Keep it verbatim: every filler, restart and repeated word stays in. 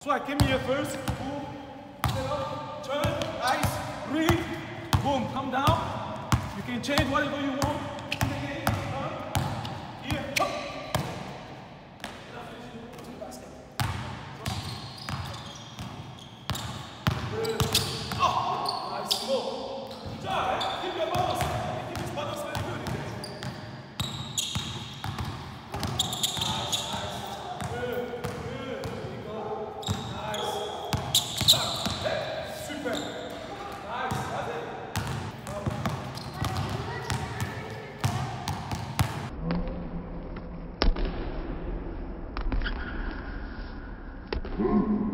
Swag, give me your first. Boom. Get up. Turn. Nice. Breathe. Boom. Come down. You can change whatever you want. Here. Up. Oh, nice. Slow. Good job, eh? Keep your balance. Keep this balance very good. Mm-hmm.